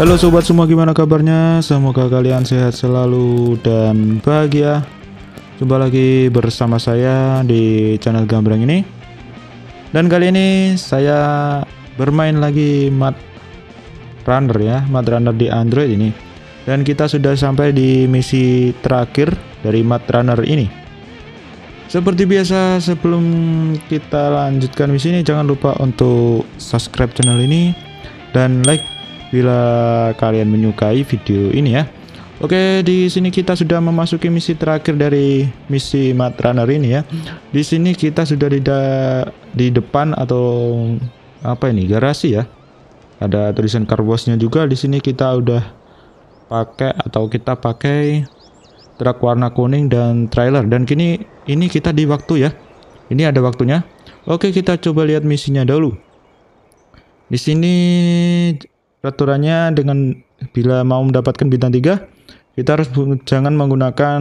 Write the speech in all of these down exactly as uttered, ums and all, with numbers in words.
Halo sobat semua, gimana kabarnya? Semoga kalian sehat selalu dan bahagia. Jumpa lagi bersama saya di channel Gambreng ini. Dan kali ini saya bermain lagi Mud Runner ya, Mud Runner di Android ini. Dan kita sudah sampai di misi terakhir dari Mud Runner ini. Seperti biasa, sebelum kita lanjutkan misi ini, jangan lupa untuk subscribe channel ini dan like bila kalian menyukai video ini ya. Oke, di sini kita sudah memasuki misi terakhir dari misi Mud Runner ini ya. Di sini kita sudah di, di depan atau apa ini, garasi ya. Ada tulisan car wash-nya juga. Di sini kita udah pakai atau kita pakai truk warna kuning dan trailer, dan kini ini kita di waktu ya. Ini ada waktunya. Oke, kita coba lihat misinya dulu. Di sini peraturannya, dengan bila mau mendapatkan bintang tiga, kita harus jangan menggunakan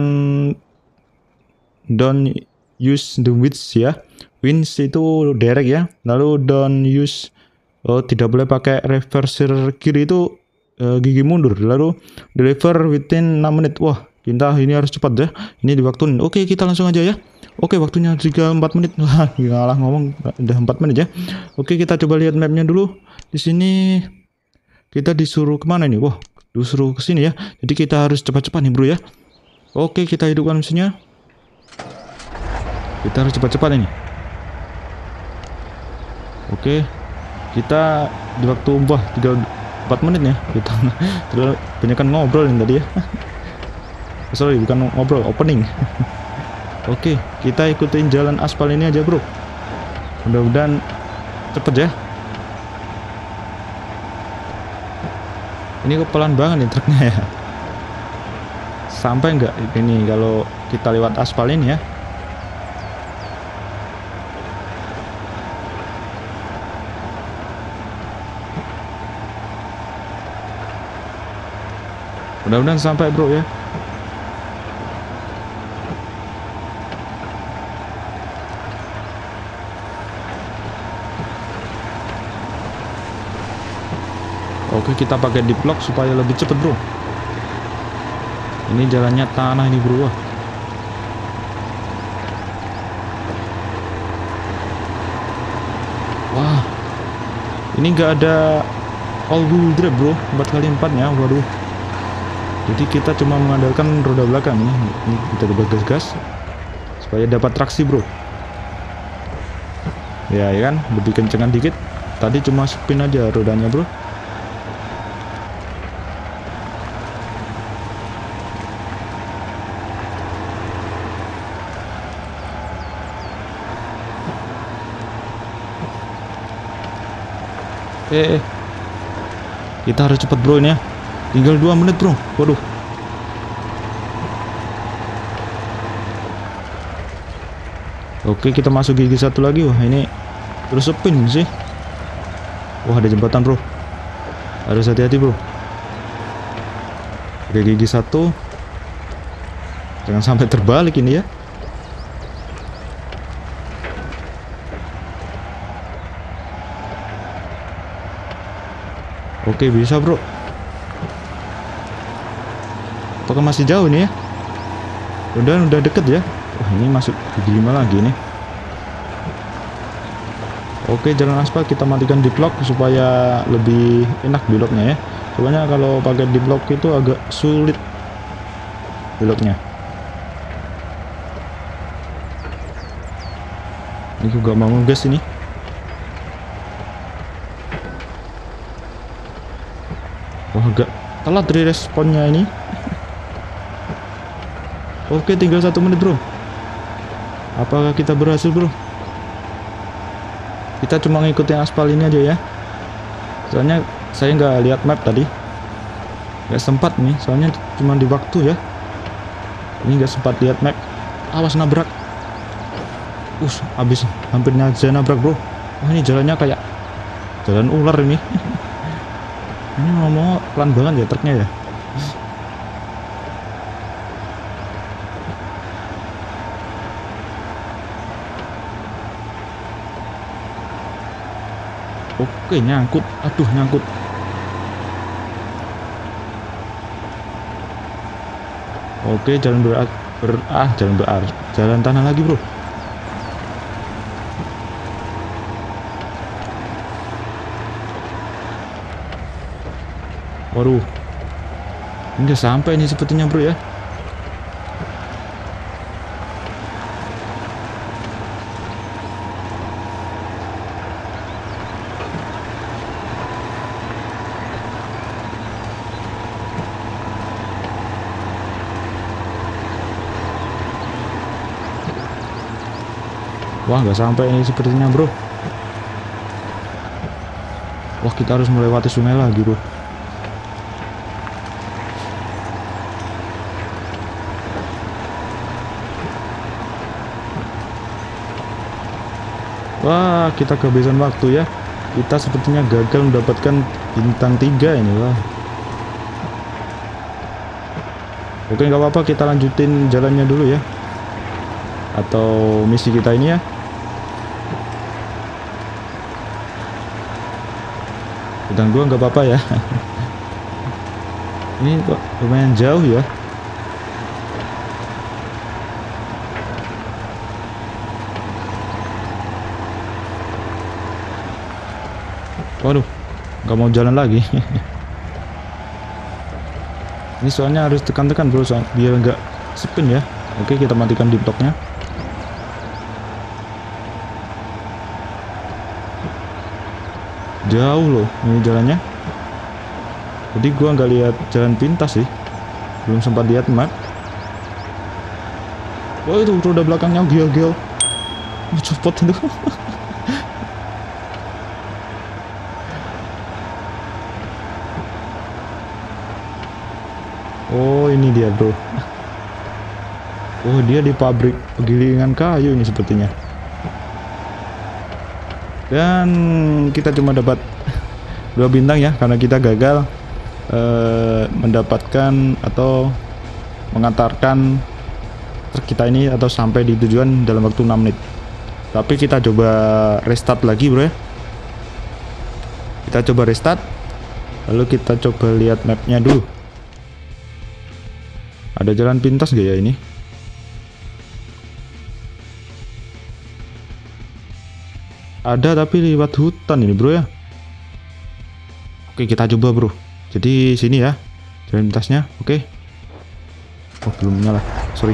don't use the winch ya. Winch itu derek ya. Lalu don't use, oh tidak boleh pakai reverser kiri itu uh, gigi mundur. Lalu deliver within enam menit. Wah, kita ini harus cepat ya. Ini diwaktuin. Oke, kita langsung aja ya. Oke, waktunya tiga empat menit. Wah, ngalah ngomong udah empat menit ya. Oke, kita coba lihat mapnya dulu. Di sini kita disuruh kemana nih? Wah, disuruh ke sini ya. Jadi kita harus cepat-cepat nih bro ya. Oke, kita hidupkan mesinnya. Kita harus cepat-cepat ini. Oke, kita di waktu wah tiga empat menit ya. Kita terlalu banyak kan ngobrol ini tadi ya. Sorry, bukan ngobrol, opening. Oke, kita ikutin jalan aspal ini aja bro. Mudah-mudahan cepet ya. Ini kok pelan banget nih truknya ya. Sampai nggak ini kalau kita lewat aspal ini ya. Mudah-mudahan sampai bro ya. Oke, kita pakai deep lock supaya lebih cepet bro. Ini jalannya tanah ini bro. Wah, ini nggak ada all wheel drive bro, empat kali empat nya. Waduh, jadi kita cuma mengandalkan roda belakang nih. Ini kita coba gas-gas supaya dapat traksi bro. Ya, ya kan, lebih kencengan dikit. Tadi cuma spin aja rodanya bro. Eh, eh, kita harus cepet bro ini ya. Tinggal dua menit bro. Waduh. Oke, kita masuk gigi satu lagi. Wah, ini terus spin sih. Wah, ada jembatan bro. Harus hati-hati bro. Oke, gigi satu. Jangan sampai terbalik ini ya. Oke, bisa bro. Apakah masih jauh nih ya? Udah udah deket ya. Wah, ini masuk gigi lima lagi nih. Oke, jalan aspal kita matikan deep lock supaya lebih enak beloknya ya. Soalnya kalau pakai deep lock itu agak sulit beloknya. Ini juga mau ngegas ini. Wah, agak telat dari responnya ini. Oke, tinggal satu menit bro. Apakah kita berhasil bro? Kita cuma ngikutin aspal ini aja ya. Soalnya saya nggak lihat map tadi. Nggak sempat nih, soalnya cuma di waktu ya. Ini nggak sempat lihat map. Awas nabrak. Us, habis hampir aja nabrak bro. Wah, ini jalannya kayak jalan ular ini. Ini ngomong pelan banget ya truknya ya. Oke, nyangkut. Aduh, nyangkut. Oke, jalan ber, ber ah jalan berarus, jalan tanah lagi bro. Waduh, nggak sampai nih sepertinya bro ya. Wah, nggak sampai ini sepertinya bro. Wah, kita harus melewati sungai lagi bro. Wah, kita kehabisan waktu ya. Kita sepertinya gagal mendapatkan bintang tiga ini. Wah. Oke, nggak apa-apa, kita lanjutin jalannya dulu ya. Atau misi kita ini ya. Bintang dua nggak apa-apa ya. Ini kok lumayan jauh ya. Waduh, nggak mau jalan lagi. Ini soalnya harus tekan-tekan bro, soal biar nggak spin ya. Oke, kita matikan deep lock-nya. Jauh loh ini jalannya. Jadi gua nggak lihat jalan pintas sih, belum sempat lihat map. Wah, itu roda belakangnya gel-gel. Oh, cepet itu. Oh, ini dia bro. Oh, dia di pabrik penggilingan kayu ini sepertinya. Dan kita cuma dapat dua bintang ya, karena kita gagal eh, mendapatkan atau mengantarkan truk kita ini atau sampai di tujuan dalam waktu enam menit. Tapi kita coba restart lagi bro ya. Kita coba restart, lalu kita coba lihat mapnya dulu. Ada jalan pintas gak ya ini? Ada, tapi lewat hutan ini bro ya. Oke, kita coba bro. Jadi sini ya jalan pintasnya. Oke. Oh, belum nyala, sorry.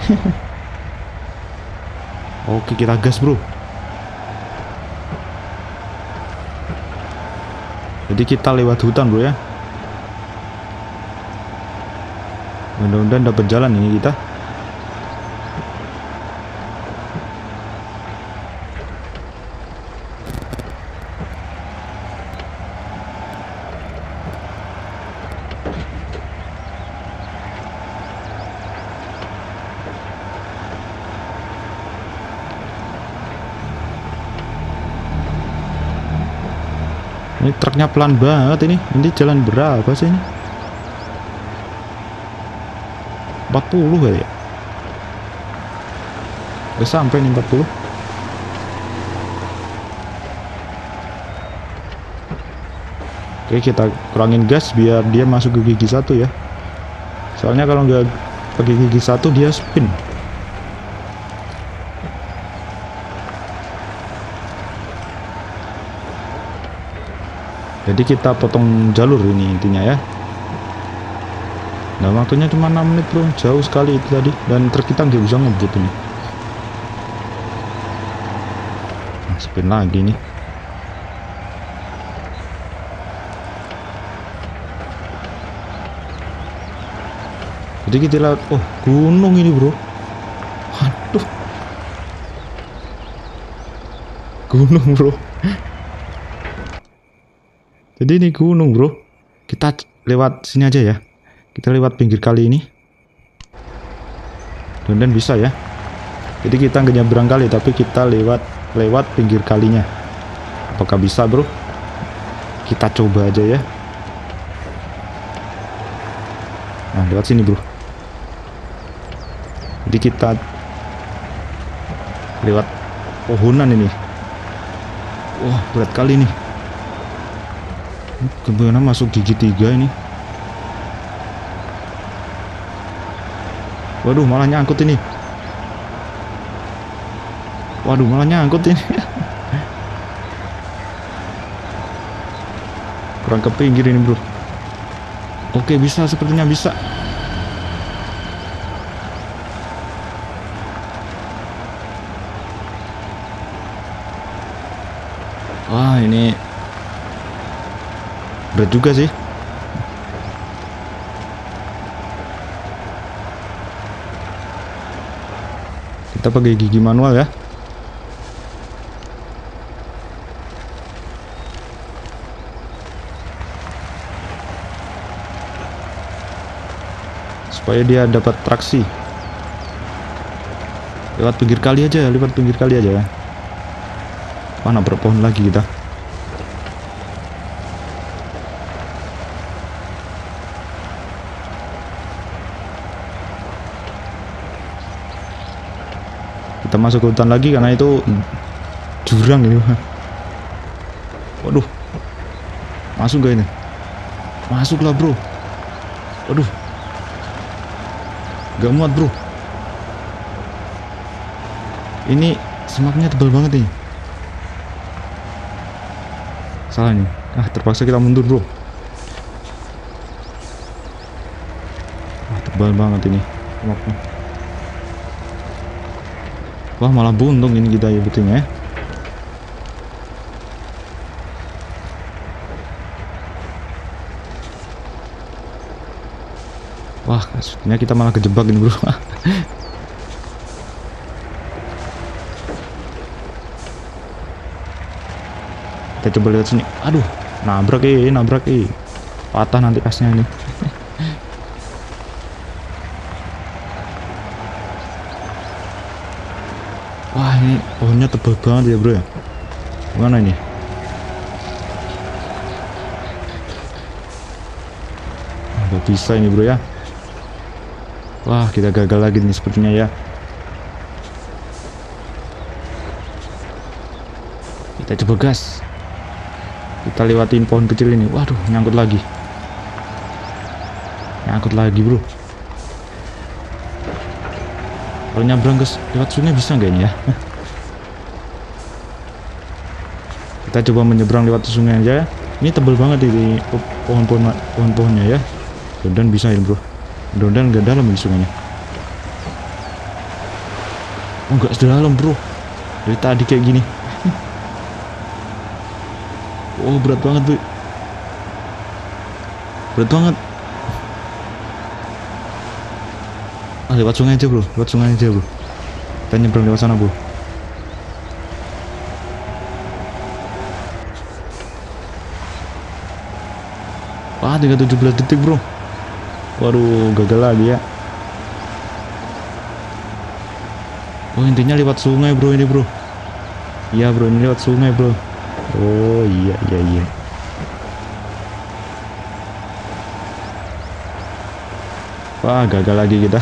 Oke, kita gas bro. Jadi kita lewat hutan bro ya. Mudah-mudahan dapat jalan ini kita. Ini truknya pelan banget ini. Ini jalan berapa sih ini? empat puluh kali ya? Udah sampai nih empat puluh. Oke, kita kurangin gas biar dia masuk ke gigi satu ya. Soalnya kalau nggak pakai gigi satu dia spin. Jadi kita potong jalur ini intinya ya. Nah, waktunya cuma enam menit bro, jauh sekali itu tadi. Dan truk kita nggak bisa ngebut ini. Nah, spin lagi nih. Jadi kita lihat, oh gunung ini bro. Aduh, gunung bro. Jadi ini gunung bro. Kita lewat sini aja ya. Kita lewat pinggir kali ini. Dan bisa ya. Jadi kita nggak nyebrang kali, tapi kita lewat lewat pinggir kalinya. Apakah bisa bro? Kita coba aja ya. Nah, lewat sini bro. Jadi kita lewat pohonan ini. Wah, berat kali nih. Kemana masuk gigi tiga ini. Waduh, malah nyangkut ini. Waduh, malah nyangkut ini. Kurang ke pinggir ini, bro. Oke, bisa, sepertinya bisa. Wah, ini berat juga sih. Kita pakai gigi manual ya. Supaya dia dapat traksi. Lewat pinggir kali aja, lewat pinggir kali aja ya. Wah, nabrak pohon lagi kita. Kita masuk ke hutan lagi karena itu jurang ini. Waduh, masuk gak ini? Masuklah, bro. Waduh, gak muat, bro. Ini semaknya tebal banget nih. Salah nih. Ah, terpaksa kita mundur, bro. Ah, tebal banget ini semaknya. Wah, malah buntung ini kita ya betulnya ya. Wah, sepertinya kita malah kejebak ini, bro. Kita coba lihat sini. Aduh, nabrak eh, nabrak eh. Patah nanti kasnya ini. Wah, ini pohonnya tebal banget ya, bro ya. Gimana ini? Nggak bisa ini, bro ya. Wah, kita gagal lagi nih sepertinya ya. Kita coba gas. Kita lewatin pohon kecil ini. Waduh, nyangkut lagi. Nyangkut lagi, bro. Kalau nyabrang ke lewat sungai bisa nggak ini ya? Kita coba menyeberang lewat sungai aja ya. Ini tebal banget ini pohon-pohon pohon-pohonnya ya. Mudah-mudahan bisa ya, bro. Mudah-mudahan nggak dalam ini sungainya. Oh, nggak sedalam, bro. Dari tadi kayak gini. Oh, berat banget, bro. Berat banget. Ah, lewat sungai aja, bro. Lewat sungai aja, bro. Kita nyebrang lewat sana, bro. Wah, tinggal tujuh belas detik, bro. Waduh, gagal lagi ya. Oh, intinya lewat sungai, bro, ini, bro. Iya, bro, ini lewat sungai, bro. Oh, iya, iya, iya. Wah, gagal lagi kita.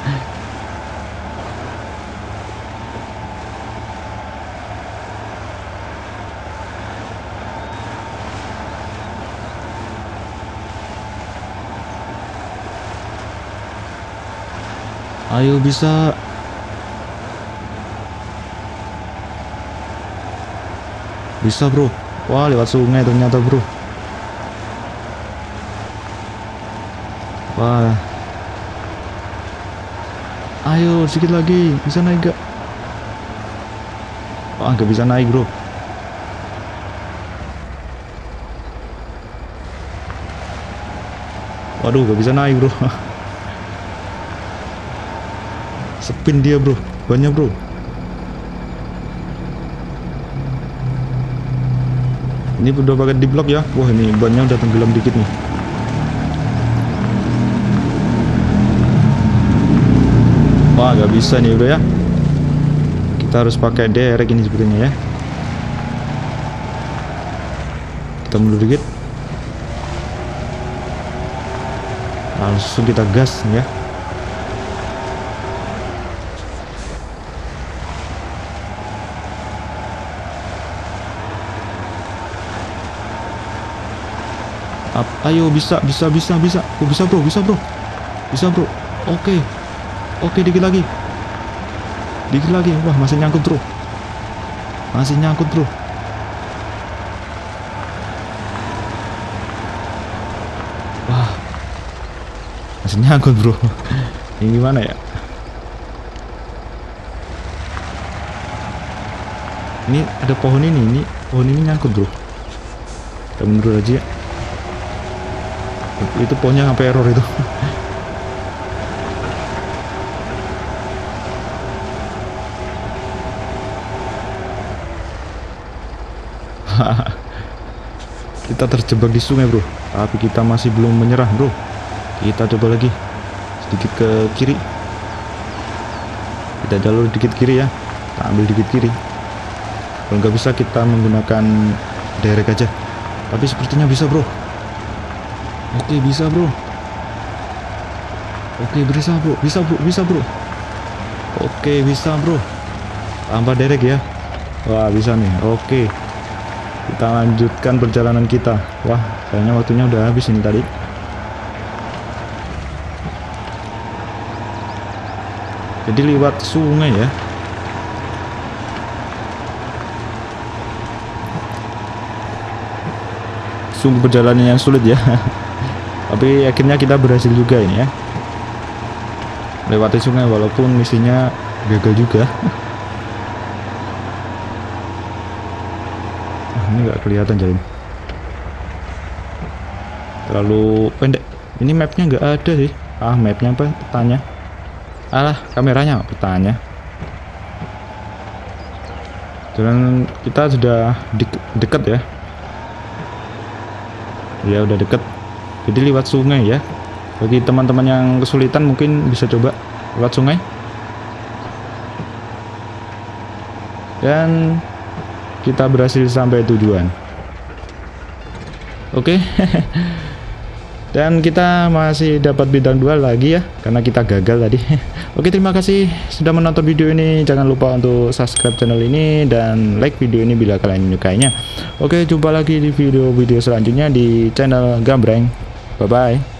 Ayo, bisa. Bisa, bro. Wah, lewat sungai ternyata, bro. Wah. Ayo, sedikit lagi. Bisa naik gak? Wah, gak bisa naik, bro. Waduh, gak bisa naik, bro. Spin dia, bro. Banyak, bro. Ini udah pakai di blok ya. Wah, ini bannya udah tenggelam dikit nih. Wah, gak bisa nih, bro ya. Kita harus pakai derek ini sepertinya ya. Kita mundur dikit. Langsung kita gas ya. Ayo, bisa, bisa, bisa, bisa. Oh, bisa, bro, bisa, bro. Bisa, bro. Oke. Oke, dikit lagi. Dikit lagi. Wah, masih nyangkut, bro. Masih nyangkut, bro. Wah. Masih nyangkut, bro. Ini gimana ya? Ini ada pohon ini, ini pohon ini nyangkut, bro. Kita mundur aja ya. Itu pohonnya sampai error itu. Kita terjebak di sungai, bro. Tapi kita masih belum menyerah, bro. Kita coba lagi. Sedikit ke kiri. Kita jalur dikit kiri ya. Kita ambil dikit kiri. Kalau nggak bisa kita menggunakan derek aja. Tapi sepertinya bisa, bro. Oke, bisa, bro. Oke, bisa, bro. Bisa, bro. Bisa, bro. Oke, bisa, bro. Tambah derek ya. Wah, bisa nih. Oke. Kita lanjutkan perjalanan kita. Wah, kayaknya waktunya udah habis ini tadi. Jadi lewat sungai ya. Sungguh perjalanan yang sulit ya. Tapi akhirnya kita berhasil juga ini ya. Lewati sungai walaupun misinya gagal juga. Ini nggak kelihatan jalan, terlalu pendek. Ini mapnya nggak ada sih. Ah, mapnya apa? Petanya. Alah, kameranya petanya. Jalan kita sudah de dekat ya. Ya udah deket. Jadi lewat sungai ya. Bagi teman-teman yang kesulitan mungkin bisa coba lewat sungai. Dan kita berhasil sampai tujuan. Oke. Dan kita masih dapat bintang dua lagi ya, karena kita gagal tadi. Oke, terima kasih sudah menonton video ini. Jangan lupa untuk subscribe channel ini dan like video ini bila kalian menyukainya. Oke, jumpa lagi di video-video selanjutnya di channel Gambreng. Bye bye.